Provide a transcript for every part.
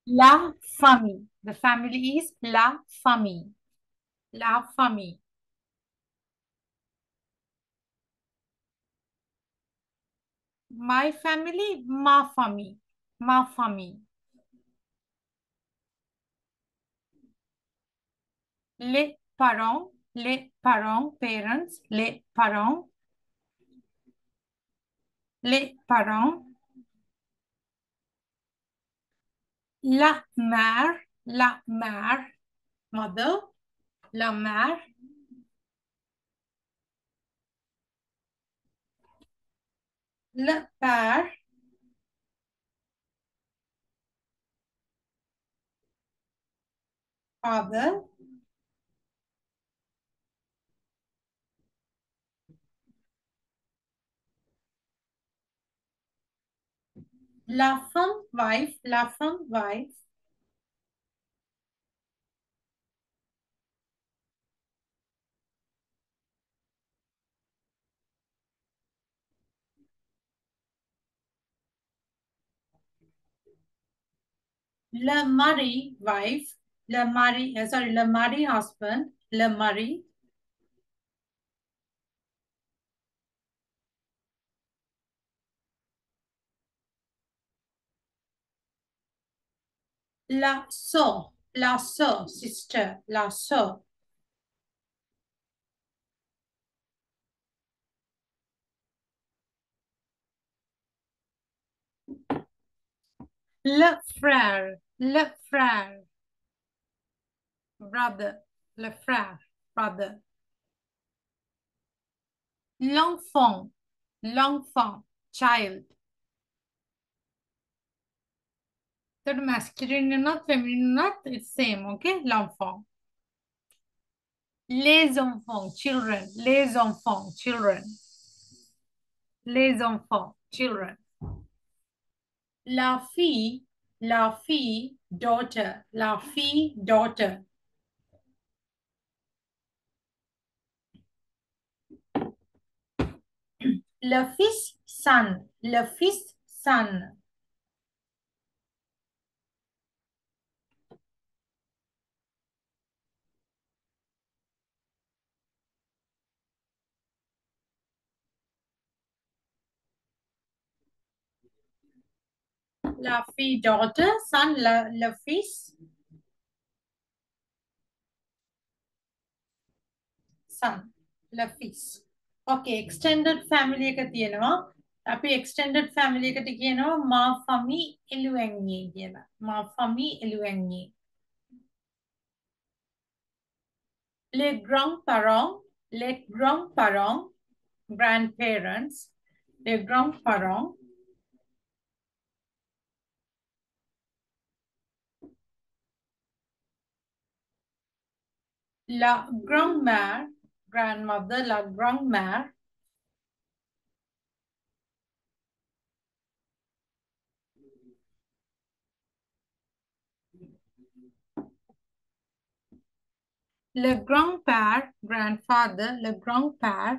La famille. The family is la famille. La famille. My family, ma famille. Ma famille. Parents, les parents, la mère, mother, la mère, le père, father, la femme, wife, le mari, wife, le mari, husband, le mari, la sœur, sister, la sœur, le frère, brother, le frère, brother, l'enfant, l'enfant, child. That masculine or not, feminine or not, it's same, okay? L'enfant. Les enfants, children, les enfants, children, les enfants, children. La fille, daughter, la fille, daughter. Le fils, son. La fille, daughter, son, le fils, son, le fils. Okay, extended family එක තියෙනවා. අපි extended family එකට කියනවා මා ෆමි එළුවැන්නේ කියලා. මා ෆමි එළුවැන්නේ. Les grands-parents, les grands-parents, grandparents, les grands-parents, la grand-mère, grandmother, la grand-mère, le grand-père, grandfather, le grand-père,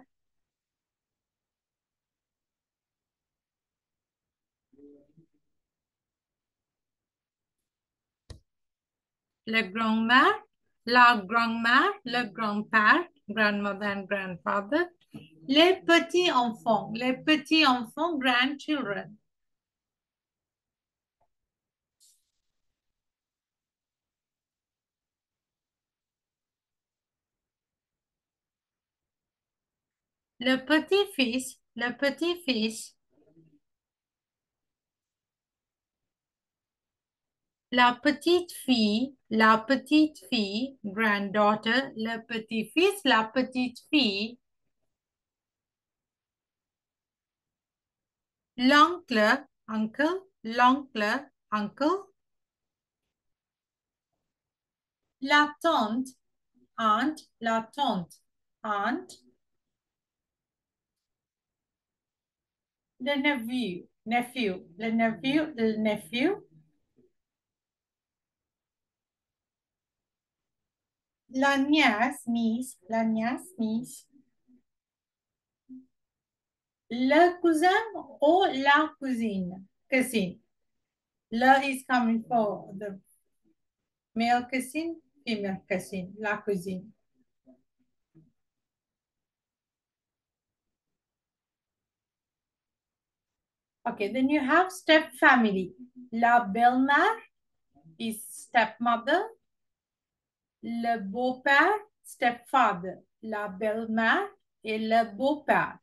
le grand-mère, la grand-mère, le grand-père, grandmother and grandfather, les petits-enfants, grandchildren. Le petit-fils, la petite fille, granddaughter, le petit-fils, la petite fille, l'oncle, l'oncle, uncle, la tante, aunt, le nephew, la nièce, le cousin ou la cousine, cousin. La is coming for the male cousin, female cousin, la cousine. Okay, then you have step family. La belle-mère is stepmother. Le beau-père, stepfather. La belle-mère et le beau-père.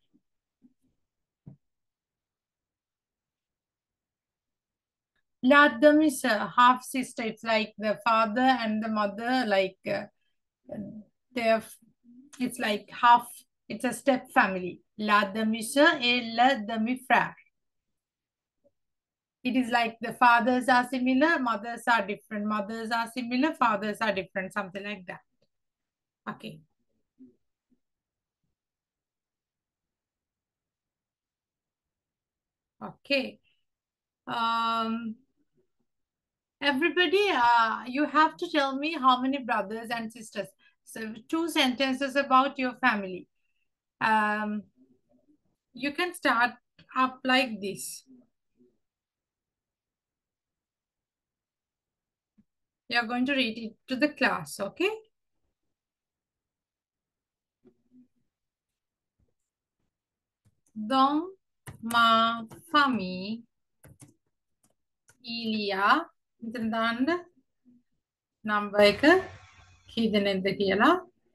La demi-sœur, half sister. It's like the father and the mother, like they're, it's like half, it's a step family. La demi-sœur et le demi-frère. It is like the fathers are similar, mothers are different. Mothers are similar, fathers are different, something like that. Okay. Okay. Um, Everybody, you have to tell me how many brothers and sisters. So, two sentences about your family. Um, you can start up like this. You're going to read it to the class, okay? Dans ma famille, il y a എന്താണ് നമ്പർക്ക് ഇതിനെന്ത് කියලා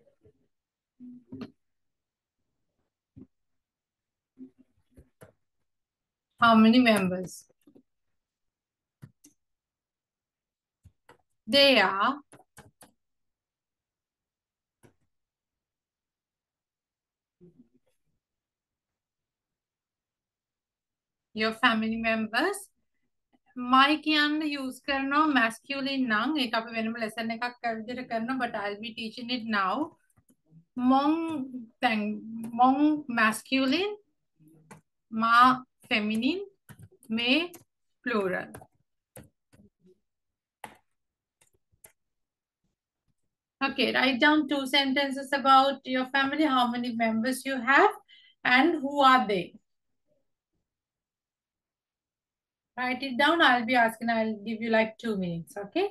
how many members they are your family members my කියන්න use කරනවා masculine නම් ඒක අපි වෙනම lesson එකක් විදිහට කරනවා but I'll be teaching it now mong thing mong masculine ma feminine me plural. Okay, write down two sentences about your family, how many members you have, and who are they. Write it down. I'll be asking, I'll give you like 2 minutes, okay?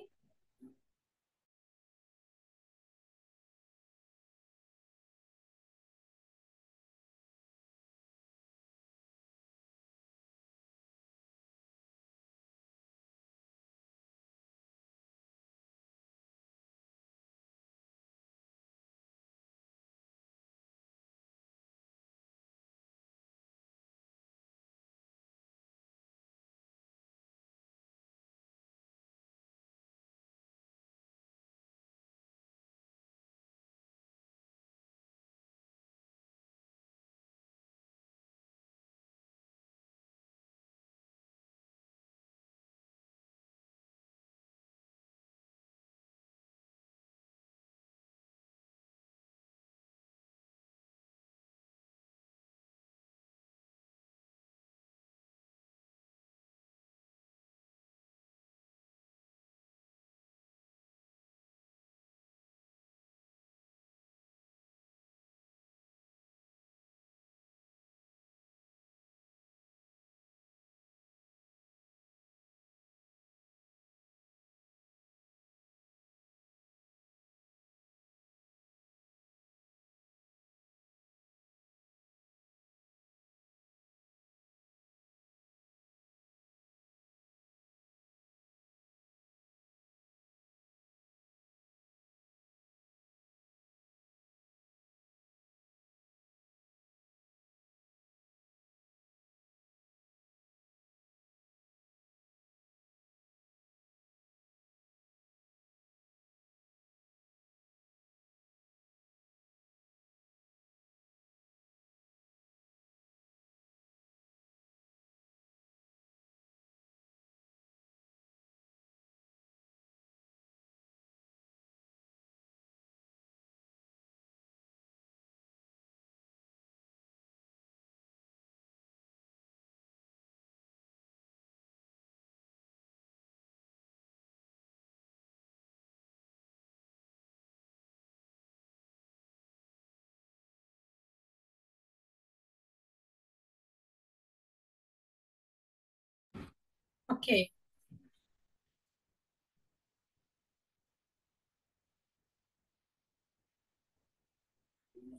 Okay.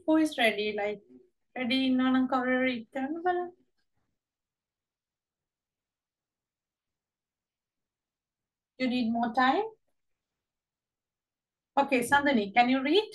Who is ready? Like, ready? No, no, cover it. You need more time? Okay, Sandhani, can you read?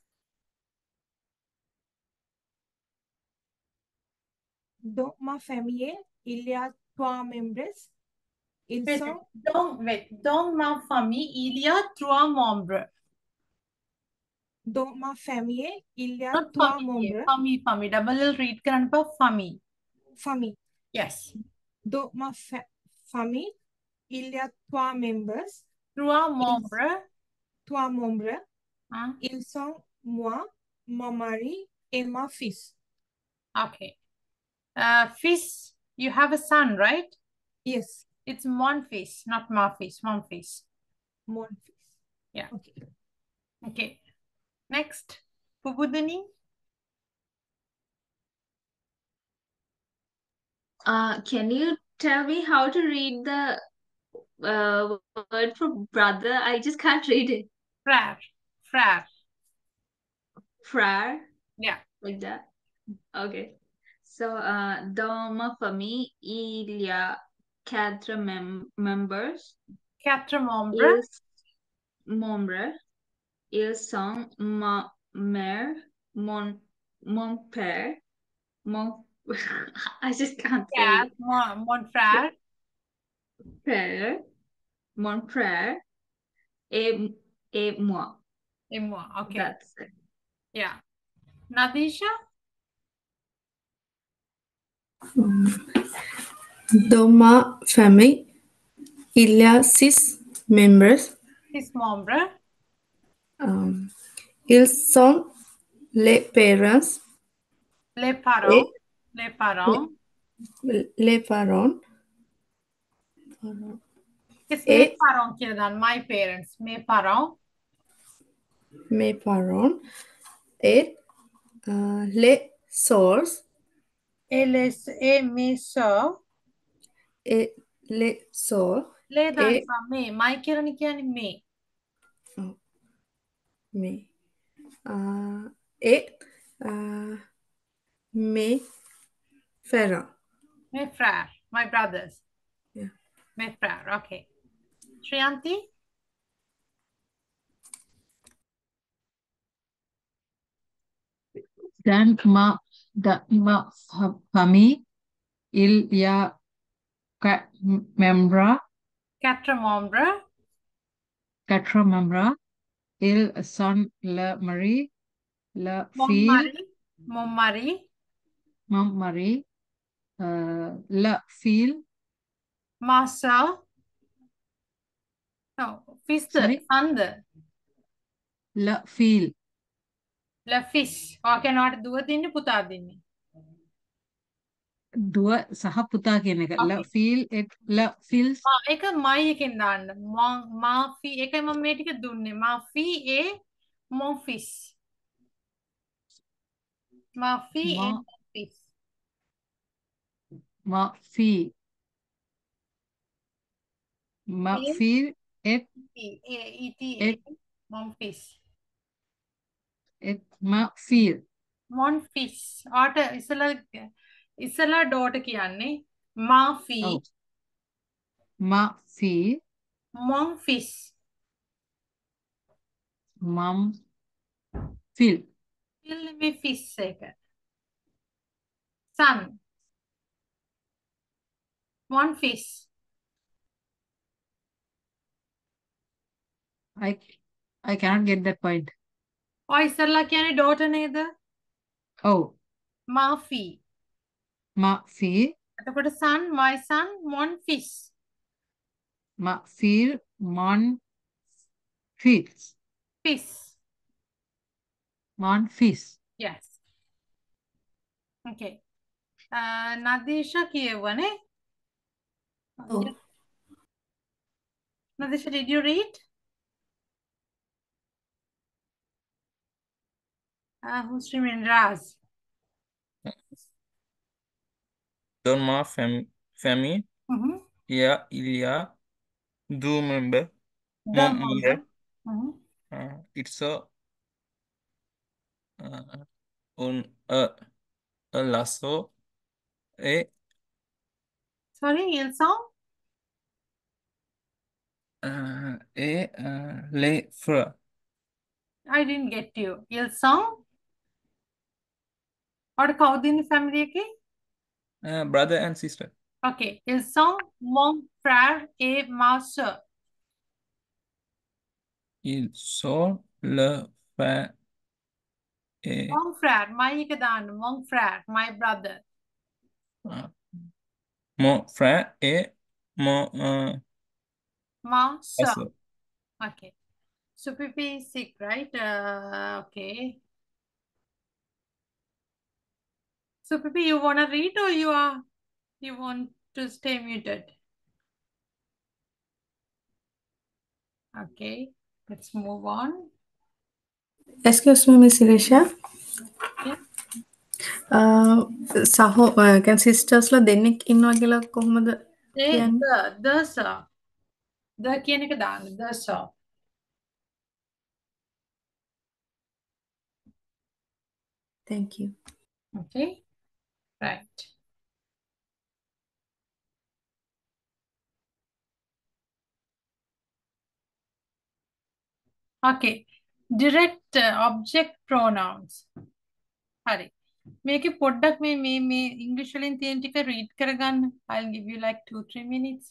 Dans ma famille, il y a trois membres. Ils Wait, sont Dans ma famille, il y a trois membres. dans ma famille, il y a Not trois famille, membres. famille. Double L read karan pa famille. Famille. Yes. Dans ma famille, il y a trois membres. Trois Ils, membres. trois membres. Huh? Ils sont moi, mon mari et ma fils. Okay. Fish, you have a son, right? Yes, It's mon fish, not ma fish, mon fish. mon fils. Yeah. Okay. Okay. Next. Pubudini. Can you tell me how to read the word for brother? I just can't read it. Frère. Frère. Frère, Yeah. like that. Okay. So, dans ma famille, il y a quatre members. Quatre membres. Ils, membres. Ils sont ma mère, mon père, mon... I just can't say Yeah. it. Mon frère. Frère, mon frère, et moi. Et moi. Okay. That's it. Yeah. Nadisha. Dans ma famille, il y a 6 membres. Six membres. Um, ils sont les parents Les parents. et Les parents. les parents It's mes et parents qui dan my parents. Mes parents. mes parents et les sœurs Et mes soeurs. et les sœurs Les dan et sa me. My kirani kiani me. mes et mes frères. Mes frères. My brothers. Yeah. Mes frères. Okay. Shriyanti. Ma famille, il y a quatre membres. Quatre membres. Quatre membres. Ils sont le mari, la Mon fille, mari. Mon mari. mon mari, la fille, Ma soeur. No. Fils. sorry, Sand. la fille. La fish. Okay, not දුව දෙන්නේ පුතා දෙන්නේ. දුව සහ පුතා කියන එක. La Okay. fille et la fils. ඒක my එකෙන් දාන්න. මා ෆී ඒකයි මම මේ ටික දුන්නේ. මා ෆී ඒ mon fils. Ma fille et Ma, mon fils. ma fille. Ma Et fille et, et mon fils. et ma fille. Mon fils. ආට ඉස්සලා ඩෝට කියන්නේ ma fille. Oh. Ma fille. Mon fils. Mom fille. Fille නෙමෙයි fish එක. Son. Mon fils. I cannot get that point. ඔය ඉස්සලා කියන්නේ ඩෝට නේද? Oh, Ma fille. ma fille, එතකොට son, my son, mon fils. ma fille, mon fils, Fils. mon fils. Yes. Okay. Nadisha කියවනේ. Oh. Nadisha, did you read? Who's remaining? Raz. Dans ma famille, Mm-hmm. il y a deux membres. The Mon member. member, Mm-hmm. it's a uh, a lasso, a Sorry, il song? le fleur. I didn't get you. Il song? Or Kaudin family ke? Brother and sister. Okay. Ils sont mon frère et ma sœur. Ils sont le frère et Mon frère, my ikadan, mon frère, my brother. uh, mon frère et mon Ma sœur. sœur. Okay. So Pipi is sick, right? Okay. So Pipi, you wanna read or you want to stay muted? Okay. Let's move on. Excuse me, Miss Irisha. Yeah. සහෝ ගැන් සිස්ටර්ස්ලා දෙන්නෙක් ඉන්නවා කියලා කොහොමද කියන්නේ? The sir. The කියන එක දාන්න. The sir. Thank you. Okay. Right. Okay. Direct object pronouns. හරි. මේකේ පොඩ්ඩක් මේ ඉංග්‍රීසි වලින් තියෙන ටික read කරගන්න. I'll give you like 2-3 minutes.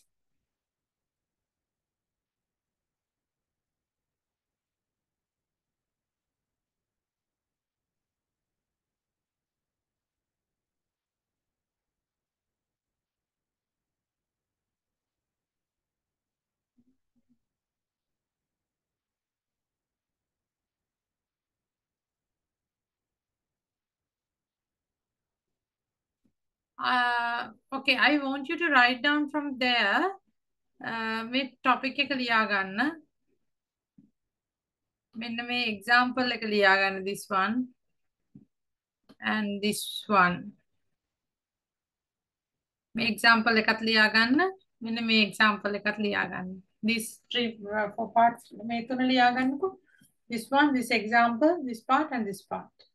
Okay, I want you to write down from there. මේ topic එක ලියා ගන්න. මෙන්න මේ example එක ලියා ගන්න, this one and this one. මේ example එකත් ලියා ගන්න. මෙන්න මේ example එකත් ලියා ගන්න. These 4 parts මේ තුන ලියා ගන්නකො. This one, this example, this part and this part.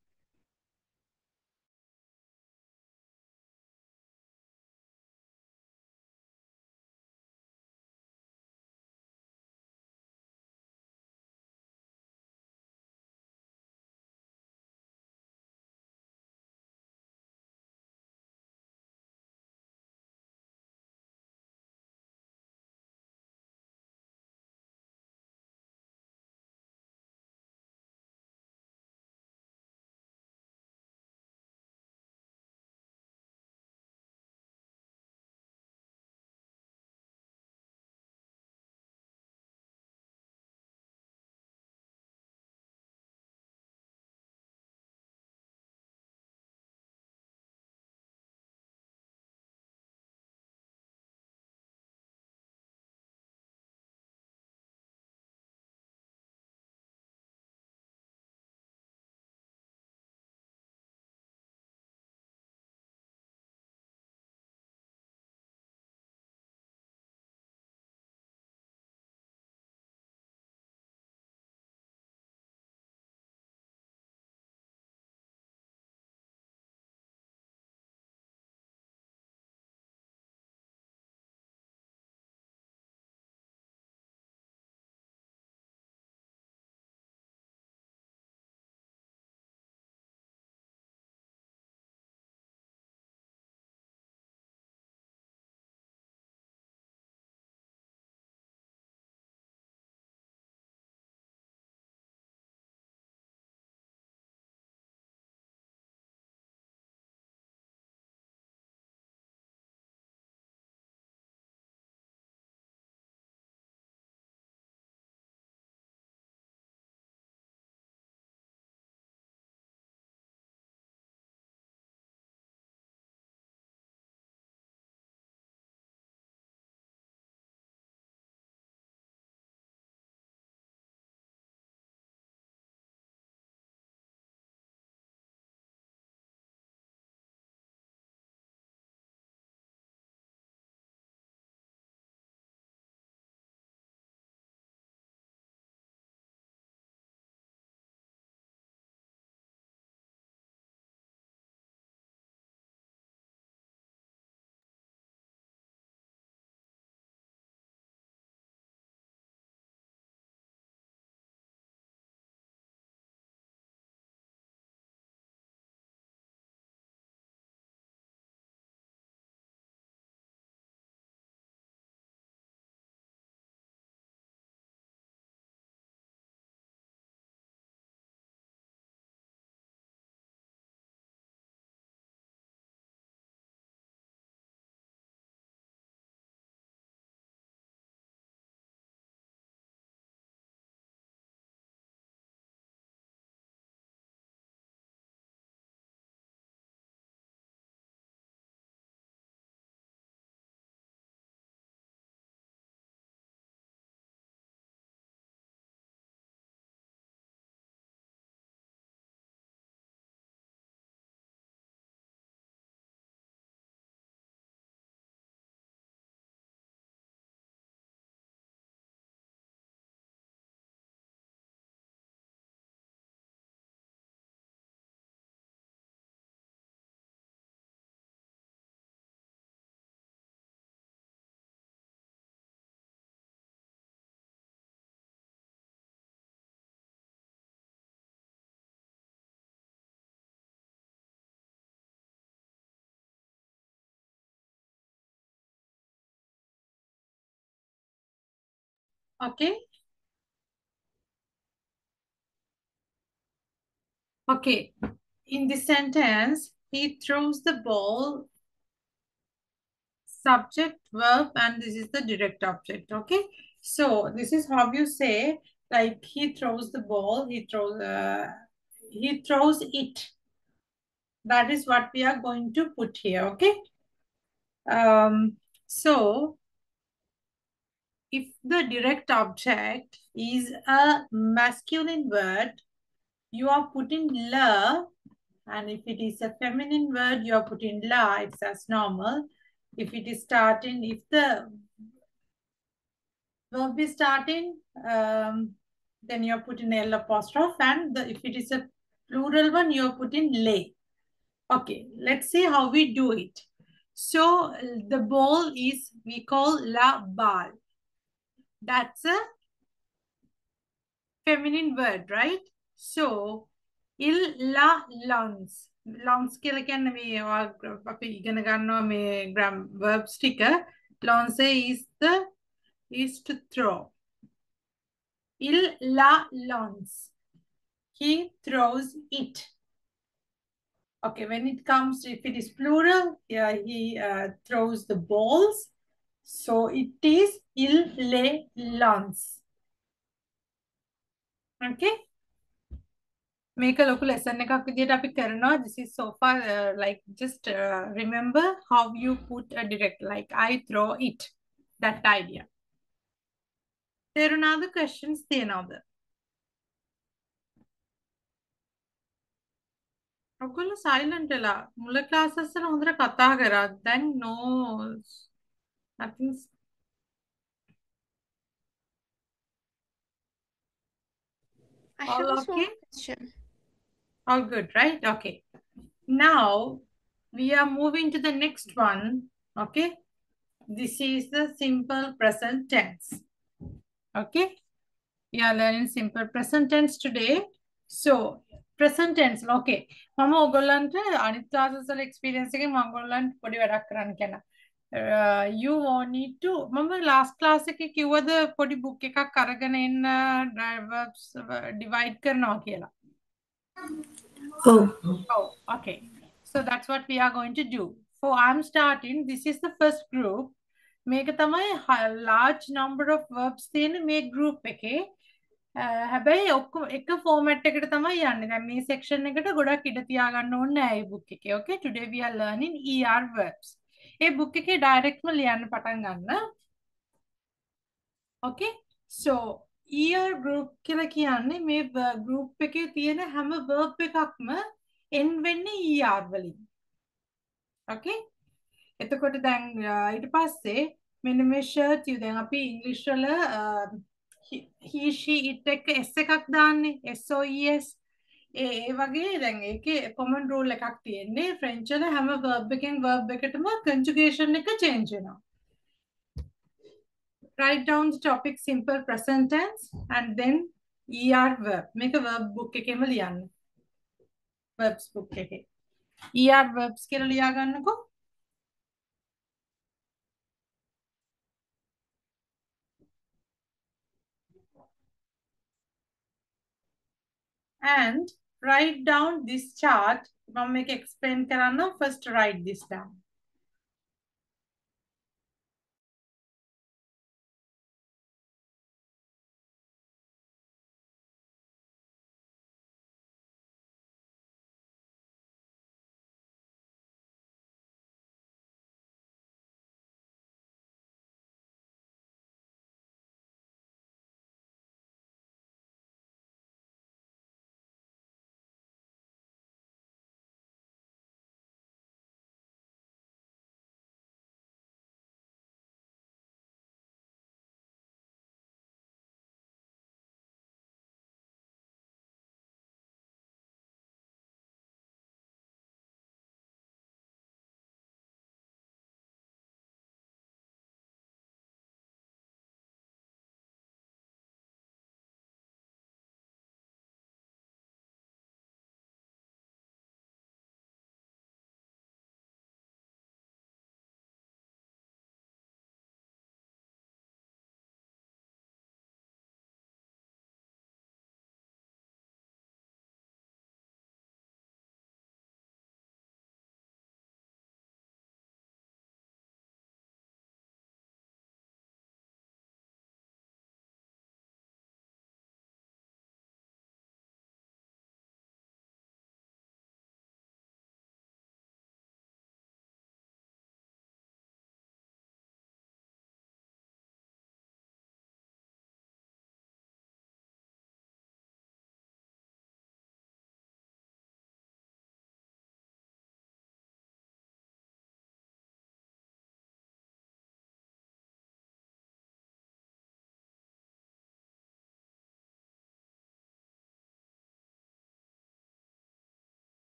Okay. Okay. In this sentence, he throws the ball, subject, verb, and this is the direct object. Okay. So this is how you say, like, he throws the ball, he throws it. That is what we are going to put here. Okay. So if the direct object is a masculine word, you are putting la, and if it is a feminine word, you are putting la, it's as normal. If it is starting, if the verb is starting, then you are putting L apostrophe, and if it is a plural one, you are putting lay. Okay, let's see how we do it. So the ball is, we call la ball. That's a feminine word, right? So, il la lungs. Lungs කියලා කියන්නේ මේ අපි ඉගෙන ගන්නවා මේ verbs ටික. Lungs is to throw. Il la lungs. He throws it. Okay, when it comes, if it is plural, yeah, he throws the balls. So it is il les lance. Okay. Make a local lesson එකක් විදියට අපි කරනවා. This is so far like just remember how you put a direct, like I throw it, that idea. තේරුණාද? questions තියනවද? ඔයගොල්ලෝ silent වෙලා මුල classes වල හොඳට කතා කරා. දැන් no, nothing. I All have a small okay? question. All good, right? Okay. Now we are moving to the next one. Okay. This is the simple present tense. Okay. We are learning simple present tense today. So, present tense. Okay. මම ඔයගොල්ලන්ට අනිත් classes වල experience එකෙන් මම ඔයගොල්ලන්ට පොඩි වැඩක් කරන්න කියන. You won't need to. මම last class එකේ කිව්වද පොඩි book එකක් අරගෙන එන්න verbs divide කරනවා කියලා. Oh. Oh, okay. So that's what we are going to do. So I'm starting. This is the first group. මේක තමයි large number of verbs තියෙන මේ group එකේ. හැබැයි ඔක්කොම එක format එකකට තමයි යන්නේ. දැන් මේ section එකට ගොඩක් ඉඩ තියාගන්න ඕනේ නෑ මේ book එකේ. Okay, today we are learning ER verbs. A book එකේ direct ම ලියන්න පටන් ගන්න. Okay, so ER group කියලා කියන්නේ මේ group එකේ තියෙන හැම verb එකක්ම end වෙන්නේ ER වලින්. Okay, එතකොට දැන් ඊට පස්සේ මෙන්න මේ shirt you දැන් අපි ඉංග්‍රීසි වල he she it එක s එකක් දාන්නේ SOES ඒ වගේ දැන් ඒකේ common rule එකක් තියෙන්නේ French වල හැම verb එකෙන් verb එකටම conjugation එක change වෙනවා. Write down the topic simple present tense and then ER verb. මේක verb book එකේම ලියන්න. verbs book එකේ. ER verbs කියලා ලියා ගන්නකෝ. And write down this chart. මම මේක explain කරන්න. First write this down.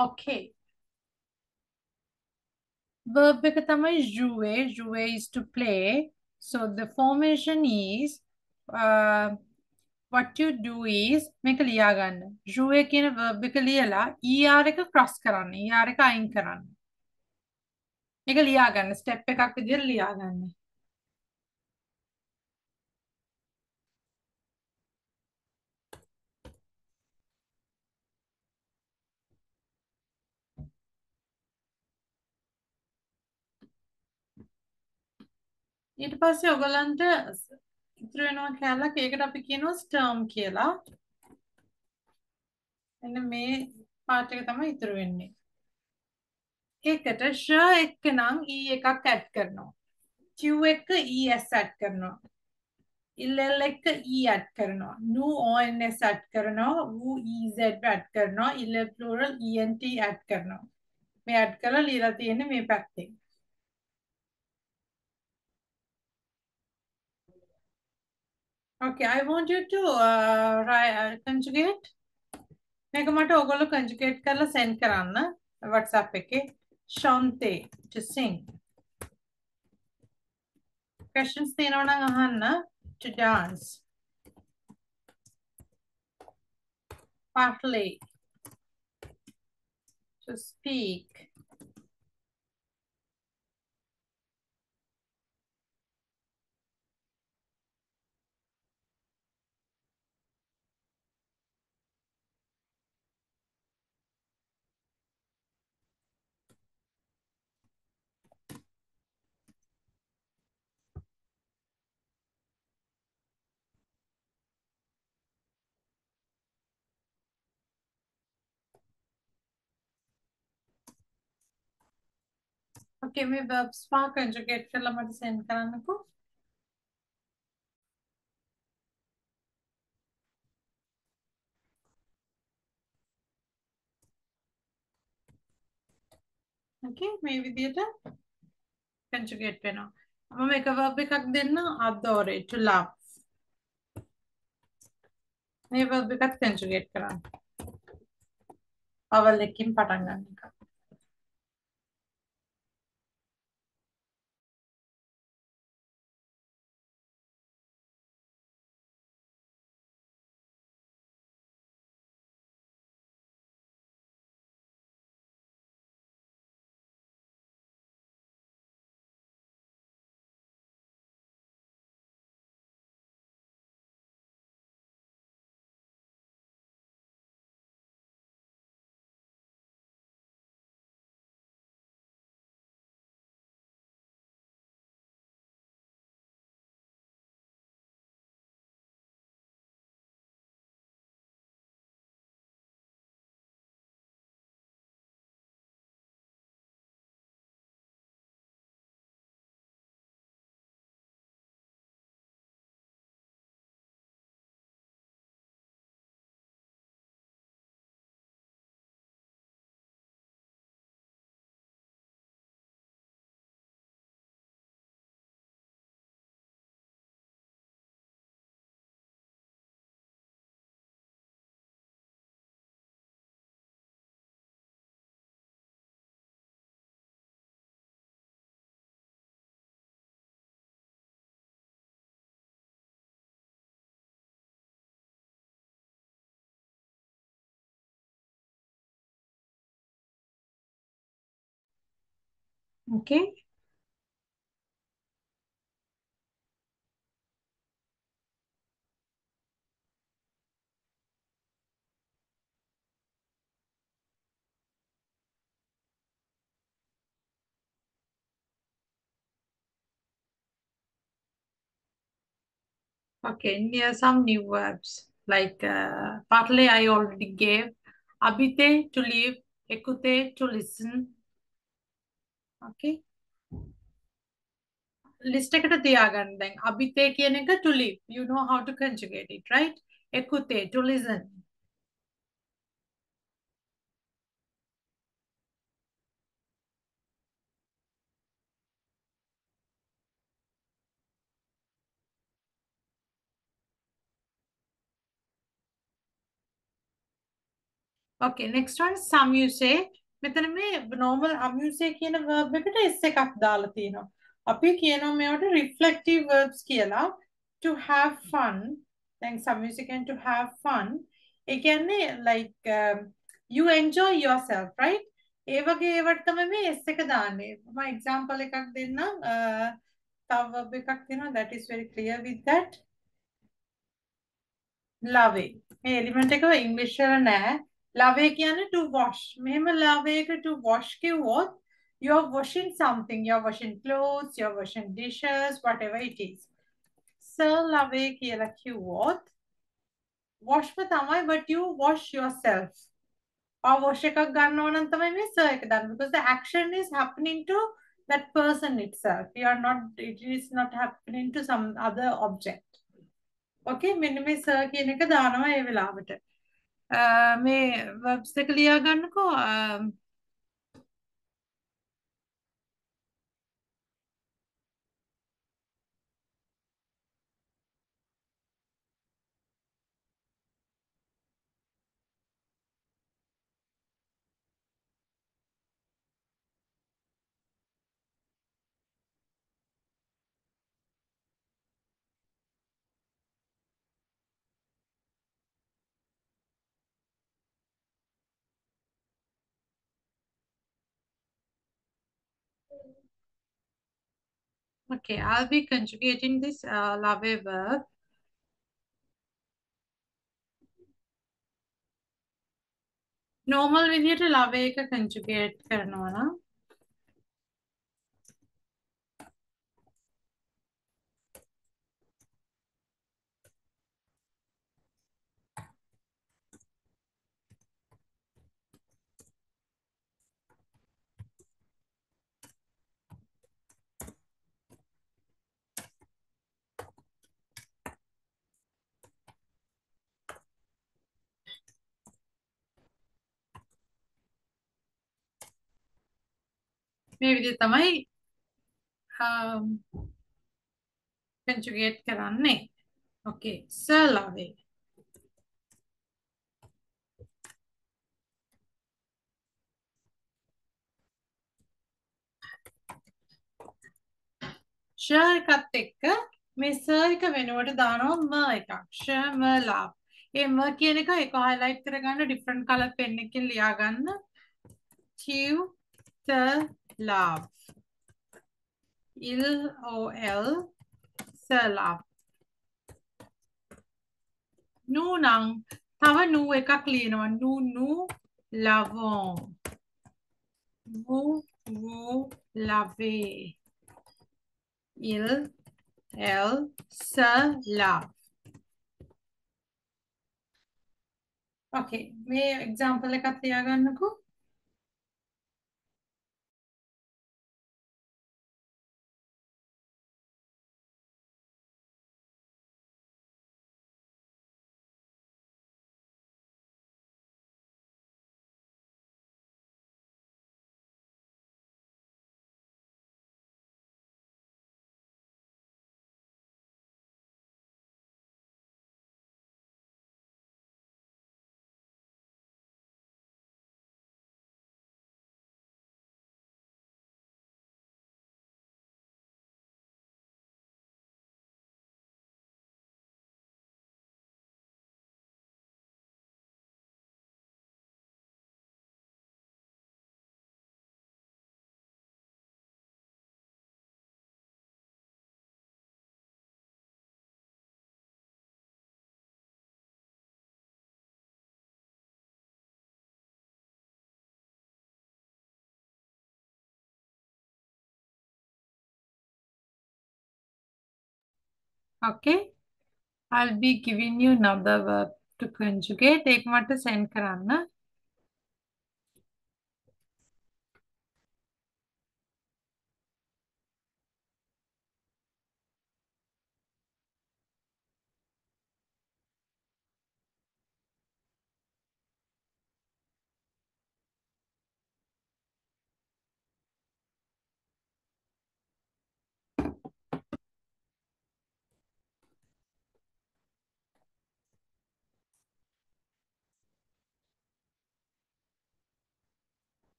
Okay. Verb එක තමයි jouer. Jouer is to play. So the formation is what you do is මේක ලියා ගන්න. jouer කියන verb එක ලියලා er එක cross කරන්න. er එක අයින් කරන්න. මේක ලියා ගන්න. step එකක් විදිහට ලියා ගන්න. ඊට පස්සේ ඔයගලන්ට ඉතුරු වෙනවා කැලක්. ඒකට අපි කියනවා stem කියලා. එන්න මේ පාර්ට් එක තමයි ඉතුරු වෙන්නේ. ඒකට sh එක්ක නම් e එකක් ඇඩ් කරනවා. q එක්ක es ඇඩ් කරනවා. ඉල්ලෙල් එක්ක e ඇඩ් කරනවා. nu ons ඇඩ් කරනවා. u ez ඇඩ් කරනවා. ඉල්ලෙල් ප්ලූරල් ent ඇඩ් කරනවා. මේ ඇඩ් කරලා ලියලා තියෙන්නේ මේ පැත්තේ. Okay, I want you to conjugate. මේක මට ඔයගොල්ලෝ conjugate කරලා send කරන්න WhatsApp එකේ. Shante to sing. Questions තියෙනවා නම් අහන්න. To dance. Partly. To speak. Okay, මේ verbs පහ conjugate කරලා මට send කරන්නකෝ. Okay, මේ විදිහට conjugate වෙනවා. මම එක verb එකක් දෙන්න adore to love. මේ verb එකත් conjugate කරන්න. vowel එකකින් පටන් ගන්න එක. Okay. Okay, near some new verbs like partly I already gave. Abite to live, ekute to listen. Okay. List එකට තියාගන්න දැන්. Abite කියන එක to live. You know how to conjugate it, right? Ekute to listen. Okay, next one samuse. මෙතන මේ normal amuse කියන verb එකට s එකක් දාලා තියෙනවා. අපි කියනවා මේවට reflective verbs කියලා. To have fun. දැන් samuse කියන්නේ to have fun. ඒ කියන්නේ like you enjoy yourself, right? ඒ වගේ ඒවට තමයි මේ s එක දාන්නේ. මම example එකක් දෙන්නම්. තව verb එකක් තියෙනවා that is very clear with that. love. මේ එලිමන්ට් එක ඉංග්‍රීසි වල නෑ. love කියන්නේ to wash. මෙහෙම love එක to wash කිව්වොත් you're washing something. You're washing clothes, you're washing dishes, whatever it is. So love කියලා කිව්වොත් wash තමයි but you wash yourself. wash එකක් ගන්නව නම් තමයි මේ sir එක දාන්න because the action is happening to that person itself. You are not, it is not happening to some other object. Okay, මෙන්න මේ sir කියන එක දානවා ඒ වෙලාවට. මේ verbs එක ලියා ගන්නකෝ. Okay, I'll be conjugating this love verb. Normal විදියට love එක conjugate කරනවා නම් මේ විදිහට තමයි conjugate කරන්නේ. Okay, sir love. sure එකත් එක්ක මේ sir එක වෙනුවට දානවා m එකක්. sure m love. ඒ m කියන එක highlight කරගන්න different color pen එකකින් ලියා ගන්න. Q the love. LOL sir love. Nu නම් තව nu එකක් ලියනවා. nu lavons. vous lavez. Elle se lave. Okay, මේ example එකක් තියාගන්නකෝ. Okay, I'll be giving you another verb to conjugate. एक मत send कराना.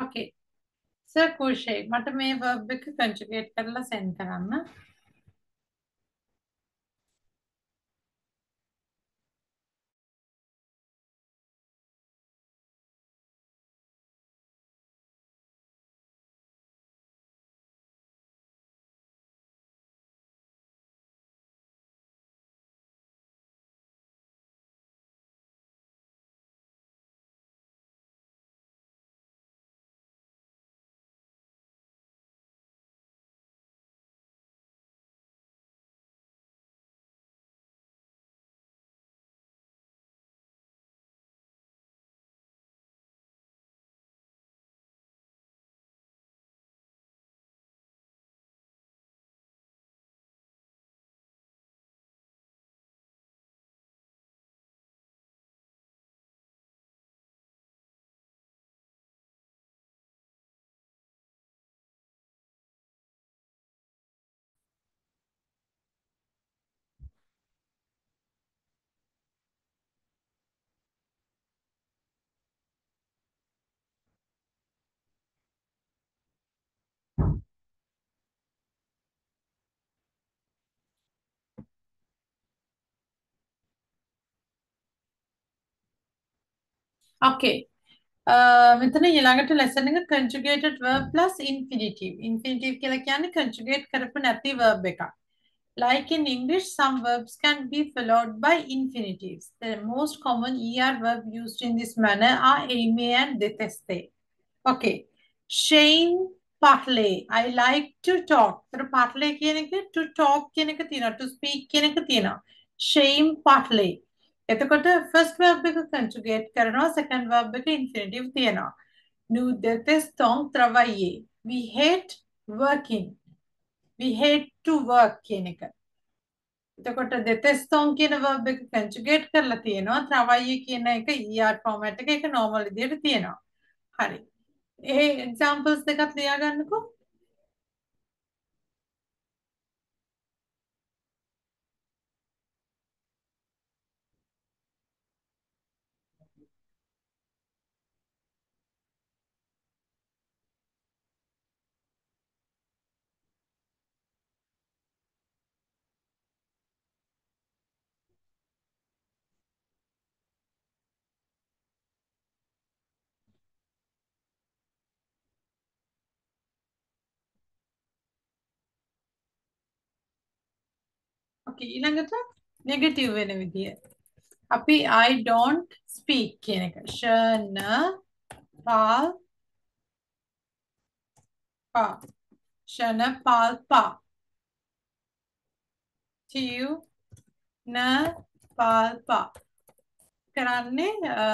Okay. Sir Kushay, මට මේ verb එක conjugate කරලා send කරන්න. Okay. මෙතන ඊළඟට lesson එක conjugated verb plus infinitive. Infinitive කියලා කියන්නේ conjugate කරපු නැති verb එකක්. Like in English, some verbs can be followed by infinitives. The most common ER verb used in this manner are aime and deteste. Okay. Shane parle. I like to talk. तर parle කියන එක to talk කියන එක තියෙනවා. To speak කියන එක තියෙනවා. Shame parle. එතකොට first verb එක conjugate කරනවා, second verb එක infinitive තියෙනවා. Nous détestons travailler. We hate working. We hate to work කියන එක. එතකොට deteston කියන verb එක conjugate කරලා තියෙනවා. travailler කියන එක ER format එක ඒක normal විදිහට තියෙනවා. හරි. ඒ examples දෙකක් ලියාගන්නකෝ. Okay, ඊළඟට negative වෙන විදිය. අපි I don't speak කියන එක. ෂන පාල් පා. ෂන පාල් පා. ටියු න පාල් පා. කරන්නේ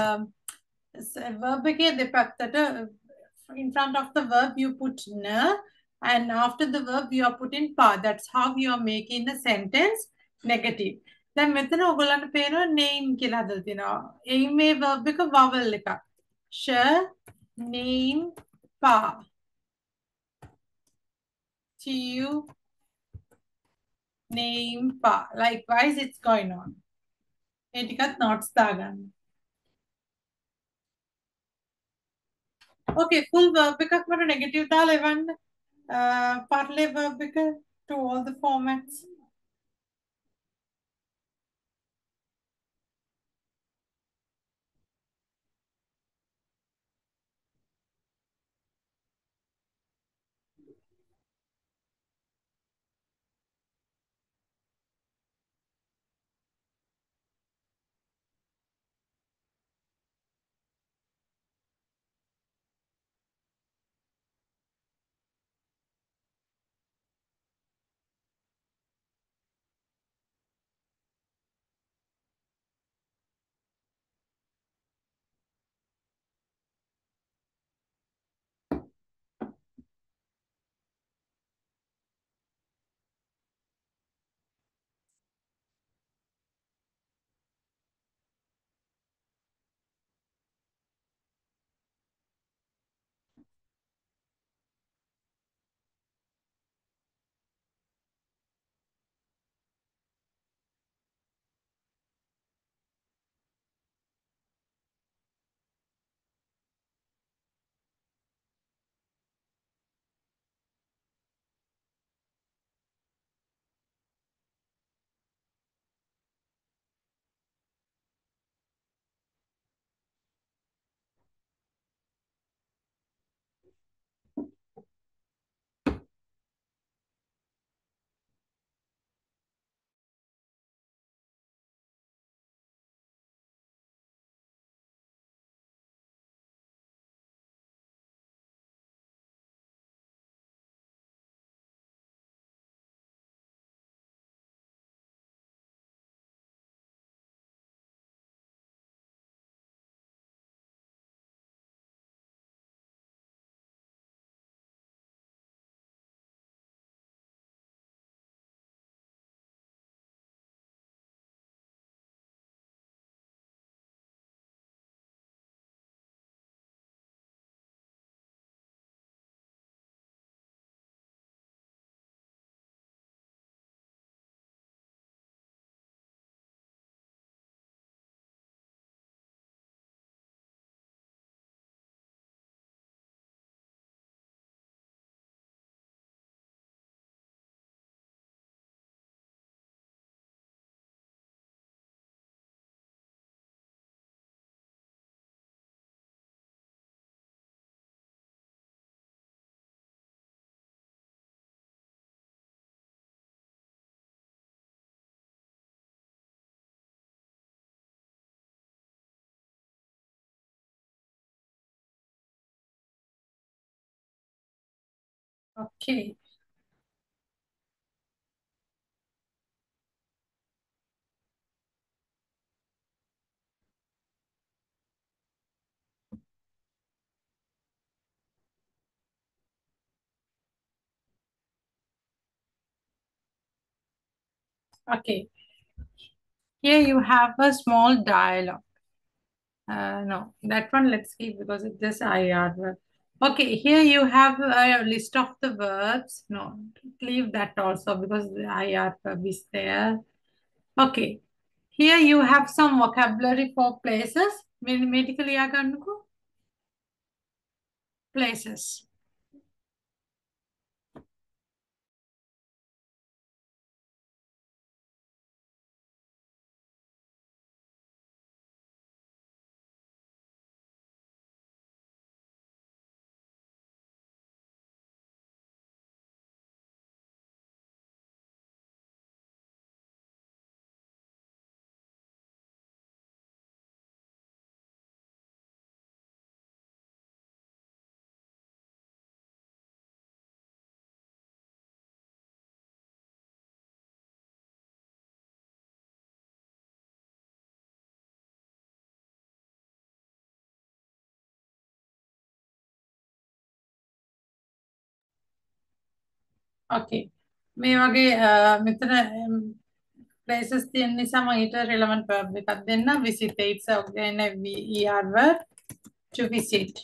verb එකේ දෙපැත්තට in front of the verb you put na and after the verb you are putting pa. That's how you are making the sentence negative. දැන් මෙතන ඔයගොල්ලන්ට පේනවා name කියලා හදලා තිනවා. එයි මේ verb එක vowel එකක්. sh name pa. tu name pa. Likewise it's going on. ඒ ටිකත් notes දාගන්න. Okay, full verb එකක් මට negative දාලා එවන්න. Parle verb එක to all the formats. Okay. Okay. Here you have a small dialogue. No, that one let's keep because it is IR verb. Okay, here you have a list of the verbs. No, leave that also because the IR verb is there. Okay, here you have some vocabulary for places. Medically, places. Okay. මේ වගේ මෙතන places තියෙන නිසා මම ඊට relevant verb එකක් දෙන්න visit it's again a er verb to visit.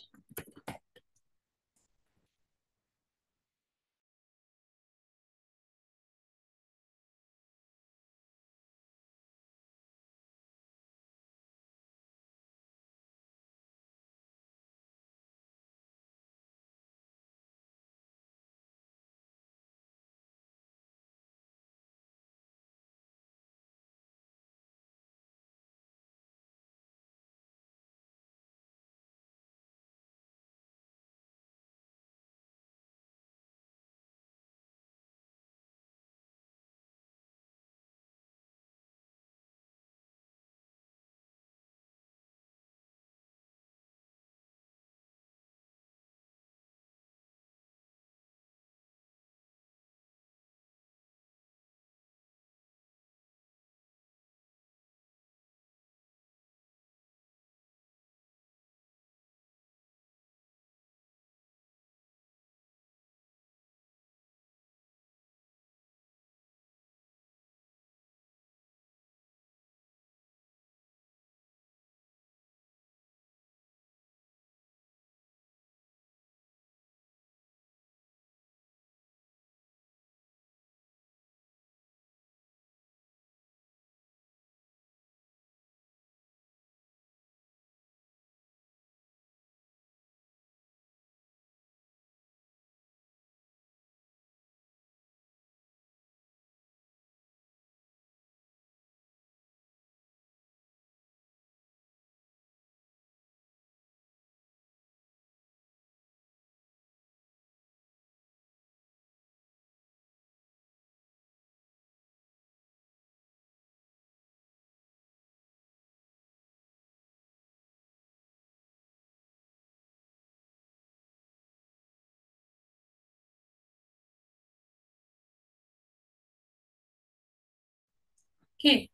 Okay.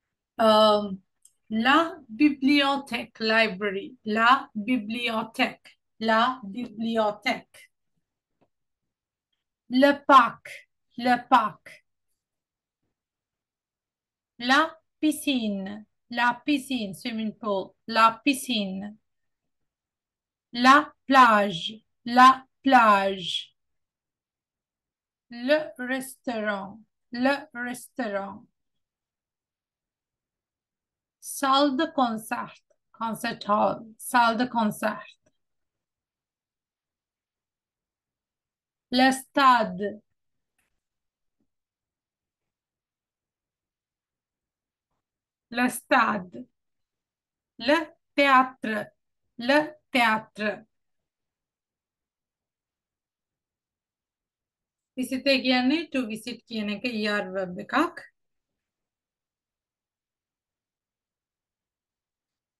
La bibliothèque, library. La bibliothèque. La bibliothèque. Le parc. Le parc. La piscine. La piscine, swimming pool. La piscine. La plage. La plage. Le restaurant. Le restaurant. Salle de concert. Concert hall. Salle de concert. Le stade. Le stade. Le théâtre. Le théâtre. Visit කියන්නේ to visit කියන එක er verb එකක්.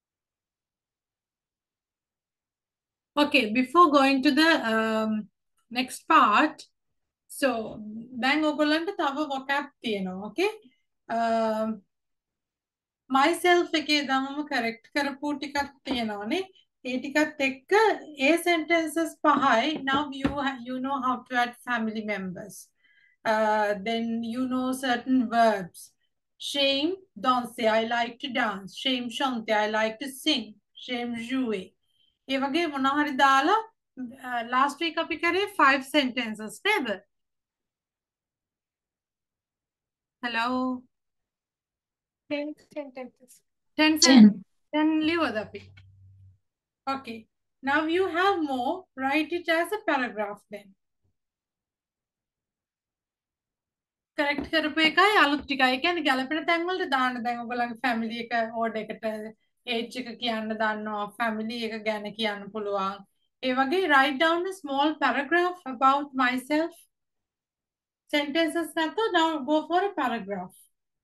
Okay, before going to the next part. So, දැන් ඔයගොල්ලන්ට තව vocab තියෙනවා. Okay? myself එකේ දමම correct කරපු ටිකක් තියෙනවානේ. ඒ ටිකත් එක්ක ඒ sentences පහයි. Now you know how to add family members. Then you know certain verbs. Shame, don't say I like to dance. Shame Shanti, I like to sing. Shame jouer. ඒ වගේ මොනවා හරි දාලා last week අපි කරේ 5 sentences නේද? Hello. 10 sentences. 10 sentences. 10 ලියවද අපි? Okay. Now you have more. Write it as a paragraph then. Correct කරපු එකයි අලුත් ටිකයි. ඒ කියන්නේ ගැළපෙන තැන් වලට දාන්න. දැන් ඔයගොල්ලන්ගේ family එක order එකට age එක කියන්න දන්නවා. family එක ගැන කියන්න පුළුවන්. ඒ වගේ write down a small paragraph about myself. Sentences නැත්නම් now go for a paragraph.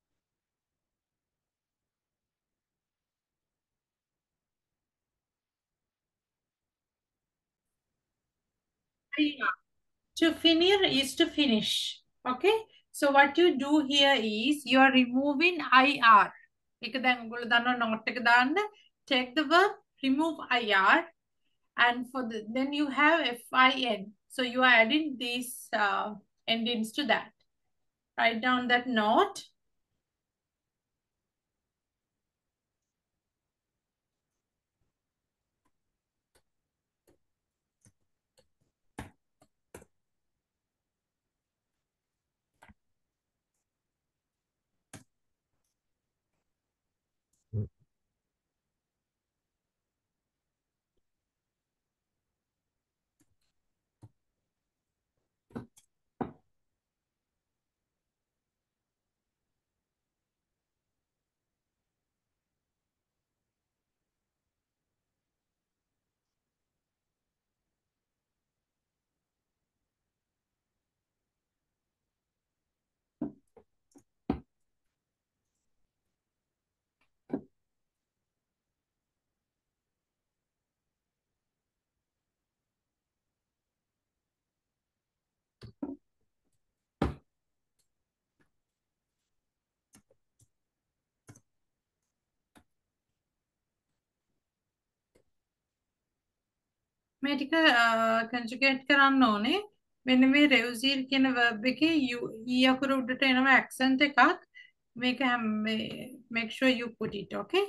To finish is to finish. Okay. So what you do here is you are removing IR. එක දැන් ඔයගොල්ලෝ දන්නවා note එක දාන්න. Take the verb, remove IR, and for the then you have FIN. So you are adding these endings to that. Write down that note. මේ ටික conjugate කරන්න ඕනේ. මෙන්න මේ reusir කියන verb එකේ e අකුර උඩට එනවා accent එකක්. මේක make sure you put it, okay?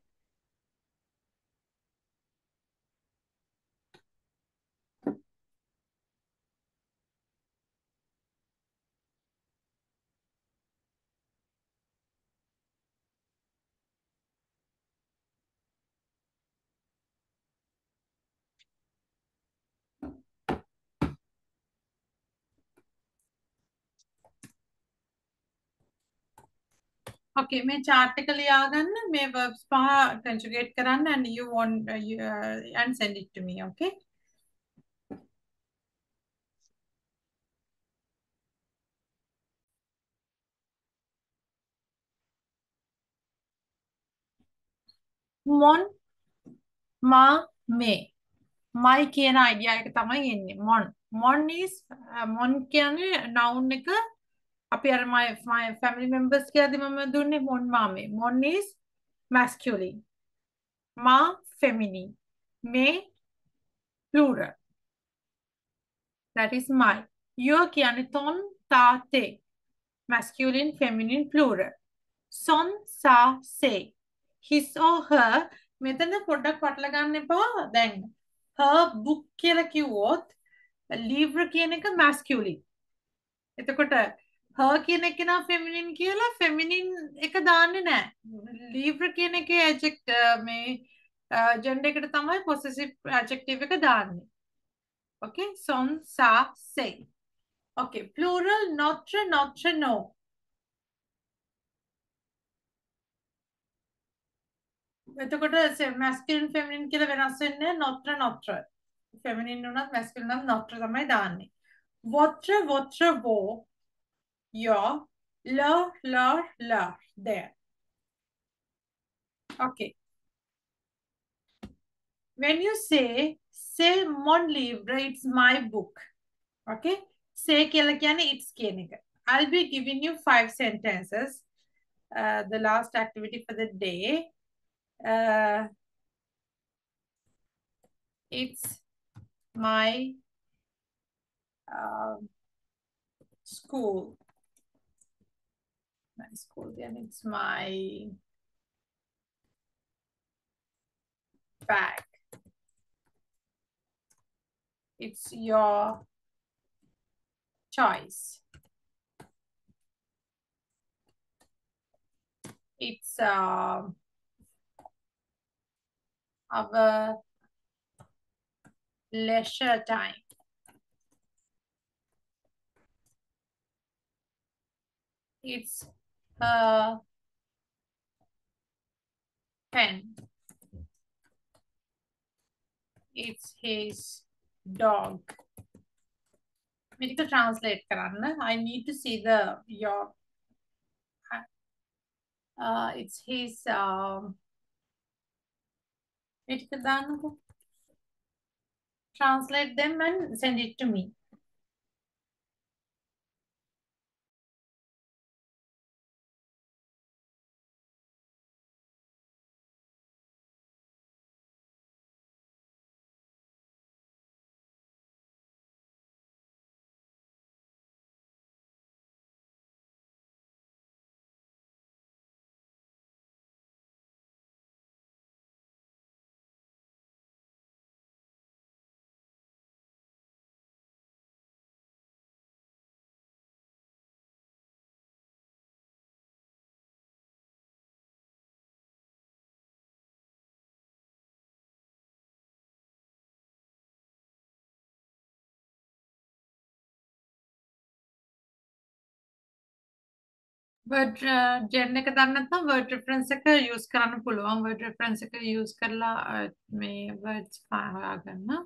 Okay, මේ chart එක ලියාගන්න මේ verbs පහ conjugate කරන්න and you want and send it to me, okay? Mon, ma, me. My කියන idea එක තමයි එන්නේ. Mon is mon කියන්නේ noun එක අපි අර my family members කියලාදී මම දුන්නේ mon mame. Mon is masculine. Ma feminine. Me plural. That is my. Your කියන්නේ ton ta te. Masculine, feminine, plural. Son sa say. His or her මෙතන පොඩ්ඩක් පටල ගන්න එපා. දැන් her book කියලා කිව්වොත් livre කියන එක masculine. එතකොට her කියන එක නා feminine කියලා feminine එක දාන්නේ නැහැ. livre කියන එකේ මේ gender එකට තමයි possessive adjective එක දාන්නේ. Okay, son sa say. Okay, plural notre notre no. එතකොට masculine feminine කියලා වෙනස් වෙන්නේ notre notre. feminine උනත් masculine උනත් notre තමයි දාන්නේ. Votre votre vos your leur there. Okay. When you say mon livre, it's my book. Okay. Say කියලා කියන්නේ it's කියන එක. I'll be giving you 5 sentences. The last activity for the day. It's my school. My school. Then it's my bag. It's your choice. It's our leisure time. It's a pen. It's his dog. මේක translate කරන්න. I need to see the your it's his මේක දාන්නකෝ. Translate them and send it to me. Word gen එක දන්නේ නැත්නම් word reference එක use කරන්න පුළුවන්. Word reference එක use කරලා මේ words හොයාගන්න.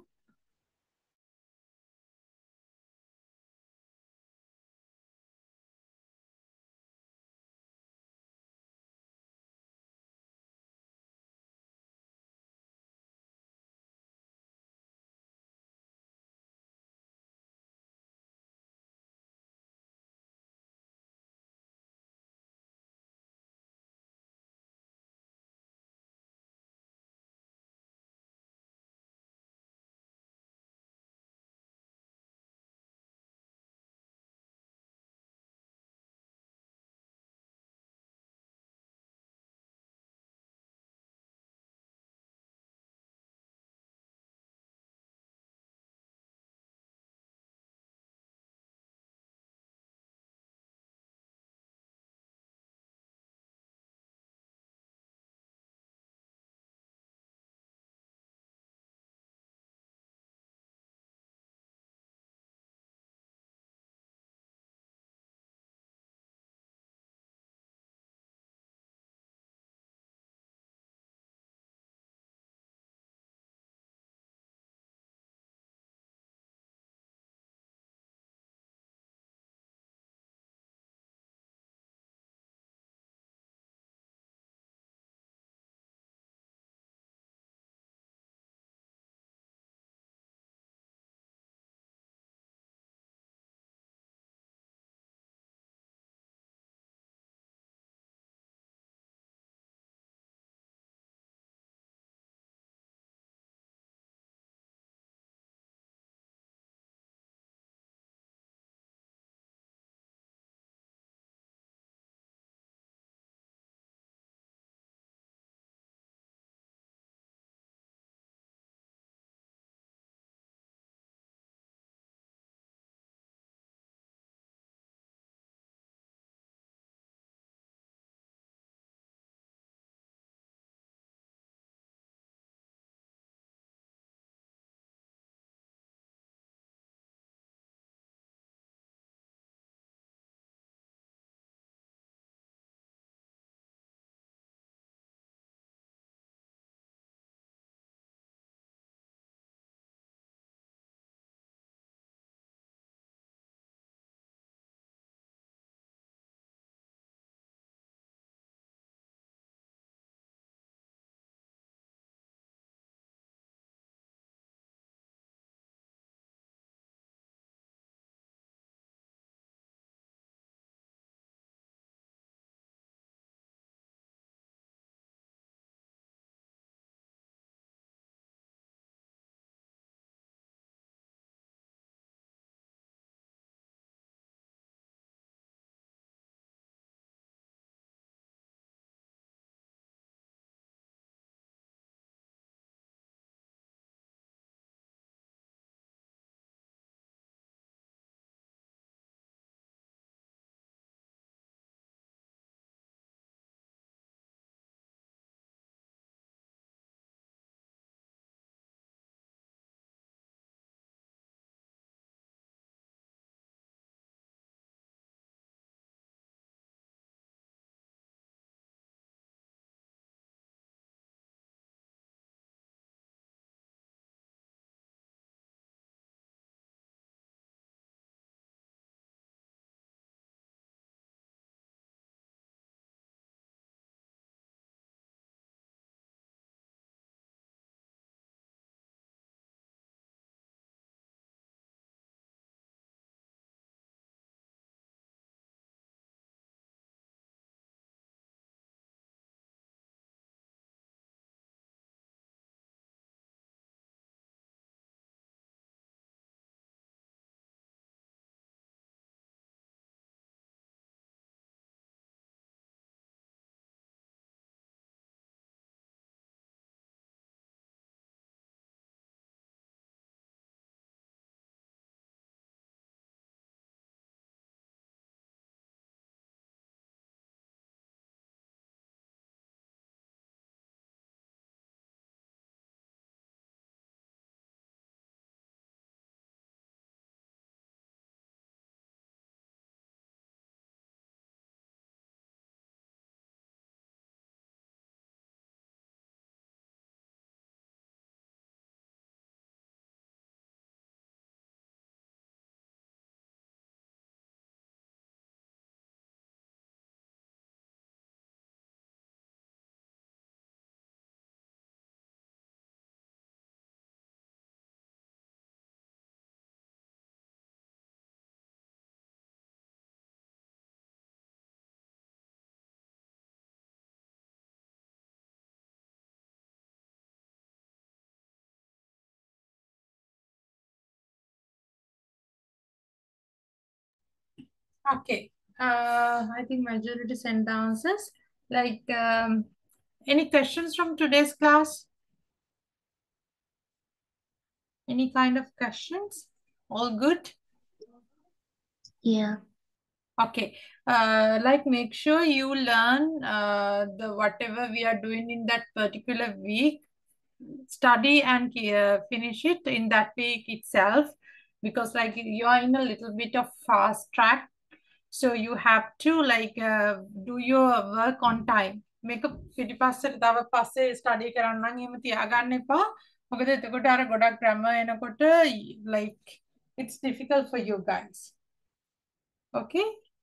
Okay. I think majority sent the answers. Like, any questions from today's class? Any kind of questions? All good? Yeah. Okay. Like make sure you learn the whatever we are doing in that particular week. Study and finish it in that week itself, because like you are in a little bit of fast track, so you have to like do your work on time. මේක පිටිපස්සට තව පස්සේ study කරන්න නම් එහෙම තියාගන්න එපා. මොකද එතකොට අර ගොඩක් grammar එනකොට like it's difficult for you guys. Okay?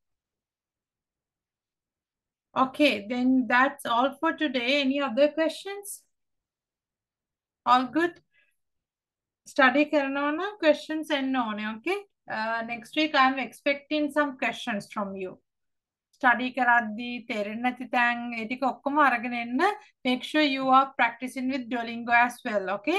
Okay, then that's all for today. Any other questions? All good? Study කරනවා නම් questions එන්න ඕනේ. Okay? Next week I'm expecting some questions from you. Study කරද්දී තේරෙන්නේ නැති තැන් ඒ ටික ඔක්කොම අරගෙන එන්න. Make sure you are practicing with Duolingo as well. Okay?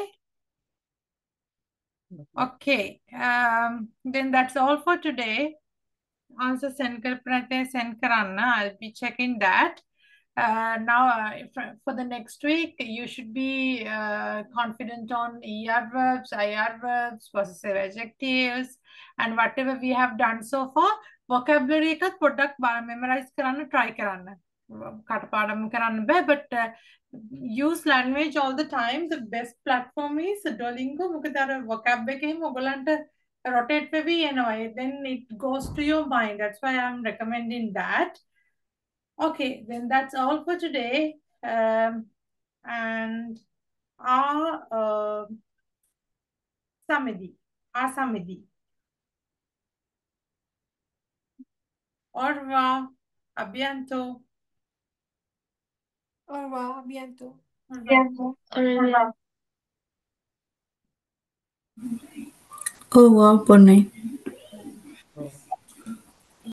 Okay. Then that's all for today. Answer send send karanna. I'll be checking that. Now, for the next week, you should be confident on ER verbs, IR verbs, possessive adjectives, and whatever we have done so far. Vocabulary එකත් පොඩ්ඩක් memorize කරන්න try කරන්න. කටපාඩම් කරන්න බෑ, but use language all the time. The best platform is Duolingo. මොකද අර vocab එකෙම ඔයගලන්ට rotate වෙවි එනවා. Then it goes to your mind. That's why I'm recommending that. Okay, then that's all for today. And our Samidi. Au revoir. À bientôt. Au revoir, à bientôt. Au revoir. Au revoir, bonne nuit.